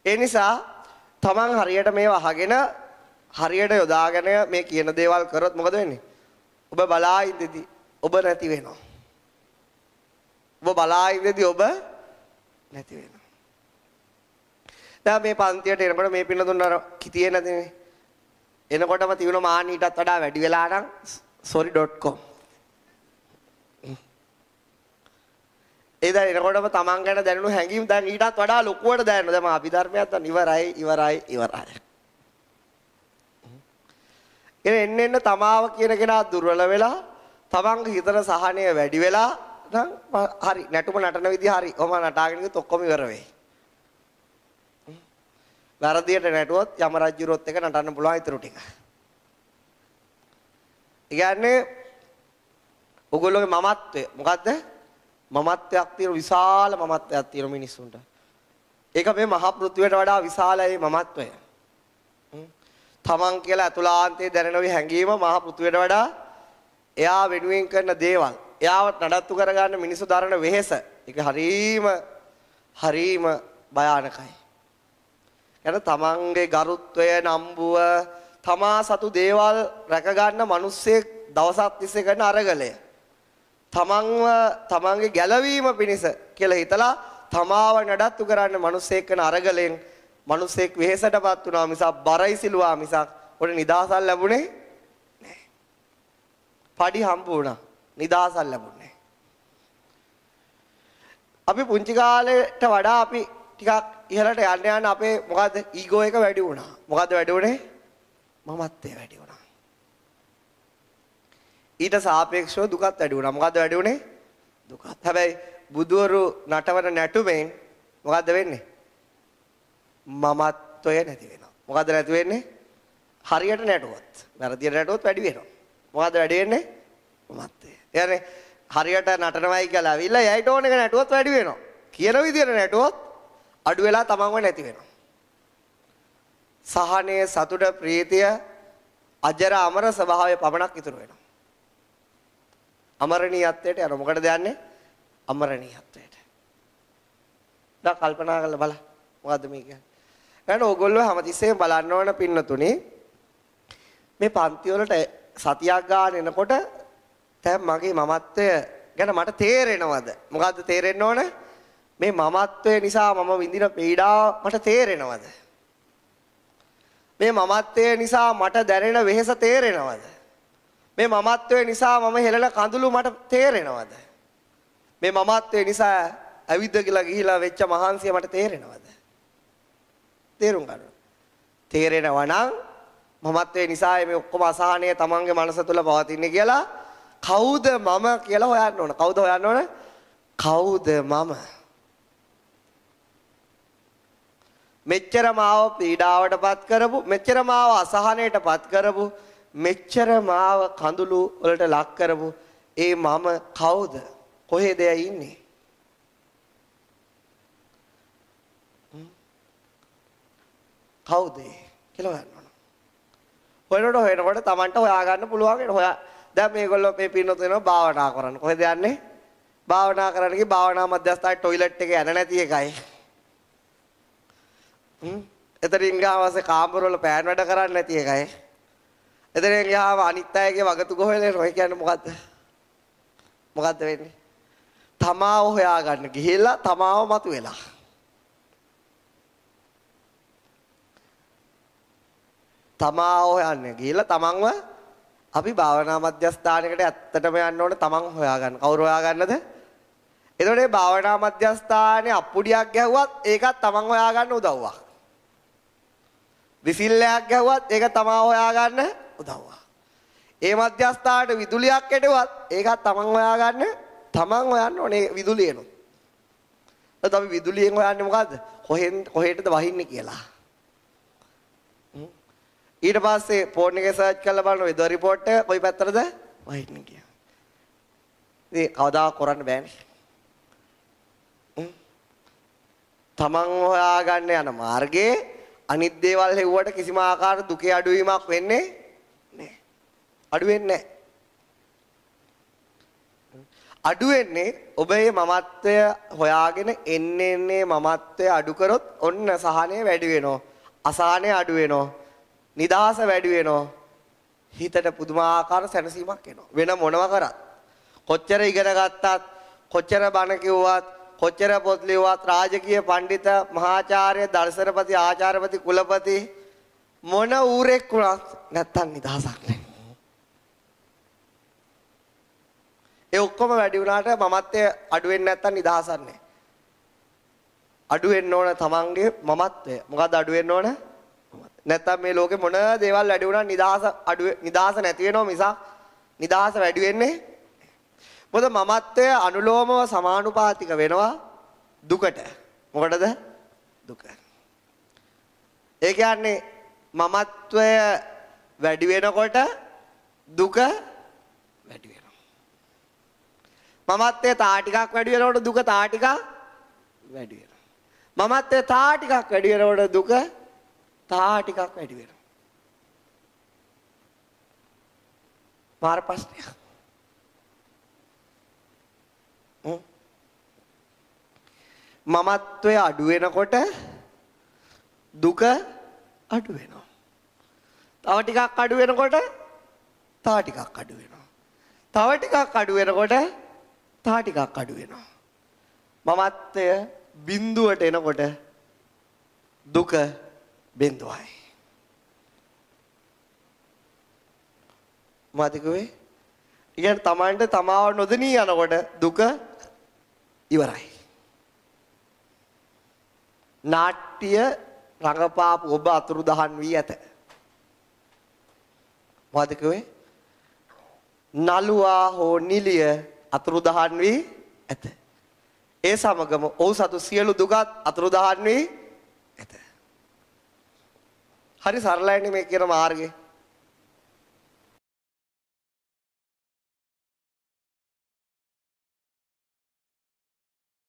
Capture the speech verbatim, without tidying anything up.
ඒ නිසා තමන් හරියට මේව අහගෙන හරියට යොදාගෙන මේ කියන දේවල් කරොත් මොකද වෙන්නේ? ඔබ බලා ඉඳදී ඔබ නැති වෙනවා. ඔබ බලා ඉඳදී ඔබ නැති වෙනවා. දැන් මේ පන්තියට එනකොට මේ පින්න දුන්නා කිතියේ නැතිනේ. එනකොටම තියුණු මාන ඊටත් වඩා වැඩි වෙලා නම් sorry dot com. ඒ දැන් එනකොටම තමන් ගැන දැනුණු හැඟීම් දැන් ඊටත් වඩා ලොකුවට දැනෙනවා. දැන් මා අභිධර්මයක් දැන් ඉවරයි ඉවරයි ඉවරයි. එන්න එන්න තමාව කියන කෙනා දුර්වල වෙලා තමන්ගේ හිතන සහනය වැඩි වෙලා නම් හරි නැටුම නටන විදිහ හරි. ඔහම නටාගෙන ගියොත් ඔක්කොම ඉවර වෙයි. වැරදියට නැටුවොත් යම රජුරොත් එක නටන්න පුළුවන් ඊටු ටික. ඒ කියන්නේ ඔයගොල්ලෝගේ මමත්වය මොකද්ද? මමත්වයක් තියෙන විශාල මමත්වයක් තියෙන මිනිස්සුන්ට. ඒක මේ මහ පෘථිවියට වඩා විශාලයි මමත්වය. තමන් කියලා අතුලාන්තයේ දැනෙන ওই හැඟීම මහ පෘථිවියට වඩා එයා වෙනුවෙන් කරන දේවල්, එයාව නඩත්තු කරගන්න මිනිස්සු දරන වෙහෙස, ඒක හරීම හරීම භයානකයි. එන තමන්ගේ ගරුත්වය, නම්බුව, තමා සතු දේවල් රැක ගන්න මිනිස්සෙක් දවසක් තිස්සේ කරන අරගලය. තමන්ව තමන්ගේ ගැලවීම පිණිස කියලා හිතලා තමාව නඩත්තු කරන්න මිනිස්සෙක් කරන අරගලෙන් මිනිස්සෙක් වෙහෙසටපත් වුණා මිසක් බරයි සිලුවා මිසක් උඩ නිදාසක් ලැබුණේ නැහැ. පඩි හම්බ වුණා. නිදාසක් ලැබුණේ නැහැ. අපි පුංචි කාලේට වඩා අපි ටිකක් ඉහළට යන්න යන අපේ මොකද්ද ඊගෝ එක වැඩි වුණා. මොකද්ද වැඩි වුණේ? මමත්වය වැඩි වුණා. ඊට සාපේක්ෂව දුකත් වැඩි වුණා. මොකද්ද වැඩි වුණේ? දුකත්. හැබැයි බුදුවරු නටවන නැටුමෙන් මොකද්ද වෙන්නේ? මමත්වය නැති වෙනවා. මොකද්ද නැති වෙන්නේ? හරියට නැටුවොත්. වැරදියට නැටුවොත් වැඩි වෙනවා. මොකද්ද වැඩි වෙන්නේ? මමත්වය. يعني හරියට නටනවයි කියලා අවිල්ලා යයිට ඕන එක නැටුවොත් වැඩි වෙනවා. කියන විදියට නැටුවොත් අඩු වෙලා තමන්ව නැති වෙනවා. සහනය, සතුට, ප්‍රීතිය, අජර අමර ස්වභාවය පමණක් ඉතුරු වෙනවා. අමරණීයත්වයට යන මොකටද යන්නේ? අමරණීයත්වයට. දැන් කල්පනා කරලා බලන්න. මොකද්ද මේ කියන්නේ? එහෙනම් ඕගොල්ලෝ හැමතිස්සෙම බලන්න ඕන පින්නතුනි මේ පන්ති වලට සතියක් ගන්න එනකොට දැන් මගේ මමත්වය ගැන මට තේරෙනවද? මොකද්ද තේරෙන්න ඕන? මේ මමත්වය නිසා මම විඳින පීඩාව මට තේරෙනවද? මේ මමත්වය නිසා මට දැනෙන වෙහෙස තේරෙනවද? මේ මමත්වය නිසා මම හෙළන කඳුළු මට තේරෙනවද? මේ මමත්වය නිසා ඇවිද්ද කියලා ගිහිලා වෙච්ච මහන්සිය මට තේරෙනවද? තේරුම් ගන්න. තේරෙනවා නම් මමත්වයේ නිසා මේ ඔක්කොම අසහනය තමන්ගේ මනස තුල පවතින්නේ කියලා කවුද මම කියලා හොයන්න ඕන. කවුද හොයන්න ඕන? කවුද මම? මෙච්චර මාව පීඩාවටපත් කරපු, මෙච්චර මාව අසහනයටපත් කරපු, මෙච්චර මාව කඳුළු වලට ලක් කරපු ඒ මම කවුද? කොහෙද ඉන්නේ? කවුද කියලා හොයන්න ඕන. හොයනකොට හොයනකොට Tamanට හොයාගන්න පුළුවන් වෙන හොයා. දැන් මේගොල්ලෝ මේ පින්නොත් වෙනවා භාවනා කරන්න. කොහෙද යන්නේ? භාවනා කරන්න ගිහ භාවනා මධ්‍යස්ථානයේ টয়ලට් එකේ යන නැති එකයි. හ්ම්. එතනින් ගාවසේ කාමර වල පෑන් වැඩ කරන්නේ නැති එකයි. එතනින් ගියාම අනිත් අයගේ වගතු ගොහෙලේ රොයි කියන්නේ මොකද්ද? මොකද්ද වෙන්නේ? තමාව හොයාගන්න ගිහිල්ලා තමාව මතුවෙලා. තමාව හොයන්නේ ගිහිල්ලා තමන්ව අපි භාවනා මධ්‍යස්ථානයකට ඇත්තටම යන්න ඕනේ තමන් හොයාගන්න. කවුරු හොයාගන්නද? එතකොට මේ භාවනා මධ්‍යස්ථානයේ අප්පුඩියක් ගැහුවත් ඒකත් තමන් හොයාගන්න උදව්වක්. විසිල්ලයක් ගැහුවත් ඒක තමා හොයාගන්න උදව්වක්. ඒ මධ්‍යස්ථානයේ විදුලියක් කෙටුවත් ඒකත් තමන් හොයාගන්න තමන් හොයන්න ඕනේ විදුලියනොත්. එතකොට අපි විදුලියෙන් හොයන්නේ මොකද්ද? කොහෙන් කොහෙටද වහින්නේ කියලා. ඊට පස්සේ ෆෝන් එකේ සර්ච් කරලා බලන වෙදර් රිපෝට් එක කොයි පැත්තටද වහින්නේ කියලා. ඉතින් කවදා කරන්න බෑනේ. තමන් හොයාගන්න යන මාර්ගයේ අනිත් දේවල් හෙව්වට කිසිම ආකාර දුකේ අඩුවීමක් වෙන්නේ නැහැ. අඩු වෙන්නේ නැහැ. අඩු වෙන්නේ ඔබේ මමත්වය හොයාගෙන එන්නේ එන්නේ මමත්වය අඩු කරොත් ඔන්න සහනය වැඩි වෙනවා. අසහනය අඩු වෙනවා. නිදහස වැඩි වෙනවා. හිතට පුදුමාකාර සැනසීමක් එනවා. වෙන මොනවා කරත්. කොච්චර ඉගෙන ගත්තත්, කොච්චර බණ කිව්වත්, කොච්චර පොත් ලියුවත්, රාජකීය පඬිත, මහාචාර්ය, දර්ශනපති, ආචාර්යපති, කුලපති මොන ඌරෙක් වුණත් නැත්තම් නිදහසක් නැහැ. ඒ ඔක්කොම වැඩි වුණාට මමත්වයේ අඩු වෙන්නේ නැත්තම් නිදහසක් නැහැ. අඩු වෙන්න ඕන තමන්ගේ මමත්වය. මොකද්ද අඩු වෙන්න ඕන? නැත්තම් මේ ලෝකේ මොන දේවල් වැඩි වුණා නිදහස අඩු නිදහස නැති වෙනවා මිසක් නිදහස වැඩි වෙන්නේ. මොකද මමත්වය අනුලෝමව සමානුපාතික වෙනවා දුකට. මොකටද? දුක. ඒ කියන්නේ මමත්වය වැඩි වෙනකොට දුක වැඩි වෙනවා. මමත්වයේ තා ටිකක් වැඩි වෙනකොට දුක තා ටිකක් වැඩි වෙනවා. මමත්වයේ තා ටිකක් වැඩි වෙනකොට දුක තා ටිකක් වැඩි වෙනවා. මාර ප්‍රශ්නයක්. මමත්වයේ අඩු වෙනකොට දුක අඩු වෙනවා. තව ටිකක් අඩු වෙනකොට තව ටිකක් අඩු වෙනවා. තව ටිකක් අඩු වෙනකොට තව ටිකක් අඩු වෙනවා. මමත්වය බිඳුවට එනකොට දුක බිඳුවයි. මාතිකුවේ ඉතින් තමන්ට තමාව නොදෙනී යනකොට දුක ඉවරයි. නාට්‍ය රඟපාපු ඔබ අතුරුදහන් වී ඇත. මාතිකුවේ නළුවා හෝ නිලිය අතුරුදහන් වී ඇත. ඒ සමගම ඔහු සතු සියලු දුකත් අතුරුදහන් වී ඇත. හරි සරලයිනේ මේ කියන මාර්ගය.